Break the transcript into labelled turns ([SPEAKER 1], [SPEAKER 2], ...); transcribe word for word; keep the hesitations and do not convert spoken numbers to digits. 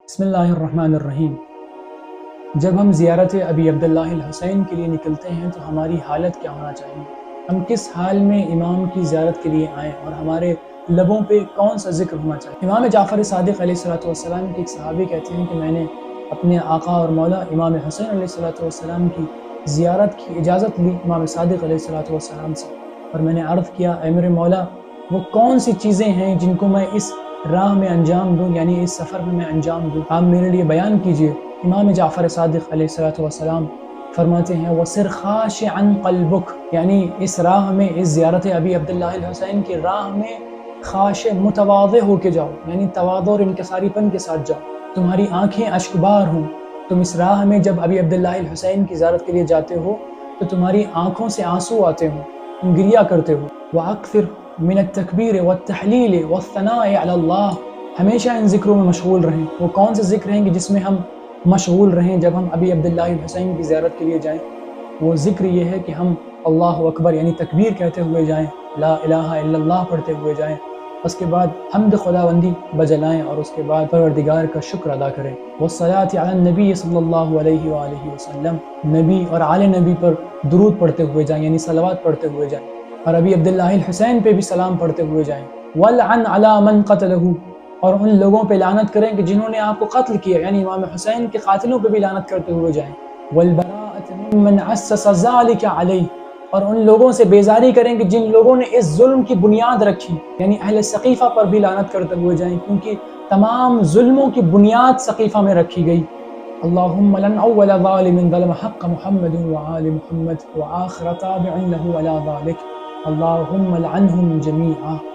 [SPEAKER 1] بسم اللہ الرحمن الرحیم۔ جب ہم زیارت ابی عبداللہ الحسین کے لیے نکلتے ہیں تو ہماری حالت کیا ہونا چاہیے؟ ہم کس حال میں امام کی زیارت کے لیے آئیں اور ہمارے لبوں پہ کون سا ذکر ہونا چاہیے؟ امام جعفر صادق علیہ السلام کے ایک صحابی کہتے ہیں کہ میں نے اپنے آقا اور مولا امام حسین علیہ السلام کی زیارت کی اجازت لی امام صادق علیہ السلام سے، اور میں نے عرض کیا اے میرے مولا وہ کون سی چیزیں ہیں جن کو میں اس راہ میں انجام دوں، یعنی اس سفر میں میں انجام دوں، آپ میرے لیے بیان کیجئے۔ امام جعفر صادق علیہ السلام فرماتے ہیں وَسِرْ خَاشِعًا قَلْبُكَ، یعنی اس راہ میں، اس زیارت ابی عبداللہ الحسین کی راہ میں خاشع متواضع ہو کے جاؤ، یعنی تواضع اور انکساری پن کے ساتھ جاؤ، تمہاری آنکھیں اشکبار ہوں۔ تم اس راہ میں جب ابی عبداللہ الحسین کی زیارت کے لیے جاتے ہو تو تمہاری آنکھوں سے آنسو آتے ہوں، تم گریا کرتے ہو۔ وَأَكْثِرْ مِنَ التَّكْبِيرِ وَالتَّحْلِيلِ وَالثَّنَاءِ عَلَى اللَّهِ، ہمیشہ ان ذکروں میں مشغول رہیں۔ وہ کون سے ذکر ہیں کہ جس میں ہم مشغول رہیں جب ہم ابی عبداللہ الحسین کی زیارت کے لیے جائیں؟ وہ ذکر یہ ہے کہ ہم اللہ اکبر یعنی تکبیر کہتے ہوئے جائیں، لا الہ الا اللہ پڑھتے ہوئے جائیں، اس کے بعد حمد خداوندی بجلائیں اور اس کے بعد پروردگار کا شکر ادا کریں۔ والصلاة علی النبی صلی اللہ علیہ وآلہ وسلم، نبی اور آل نبی پر درود پڑھتے ہوئے جائیں، یعنی صلوات پڑھتے ہوئے جائیں، اور ابی عبداللہ الحسین پہ بھی سلام پڑھتے ہوئے جائیں۔ وَلْعَنْ عَلَى مَنْ قَتَلَهُ، اور ان لوگوں پہ لعنت کریں کہ جنہوں نے آپ کو قتل کیا، یعنی امام حسین کے قاتلوں پہ بھی لعنت کرتے ہوئے جائیں۔ وَالْبَرَاءَةَ مِمَّنْ أَسَّسَ ذَلِكَ عَلَيْهِ، اور ان لوگوں سے بیزاری کریں کہ جن لوگوں نے اس ظلم کی بنیاد رکھی، یعنی اہل سقیفہ پر بھی لعنت کرتے ہوئے جائیں، کیونکہ تمام ظلموں کی بنیاد سقیفہ میں رکھی گئی۔ اللہم لن اول ظالم ظلم حق محمد وآل محمد وآخر تابع له على ذلك اللہم لعنہم جمیعا۔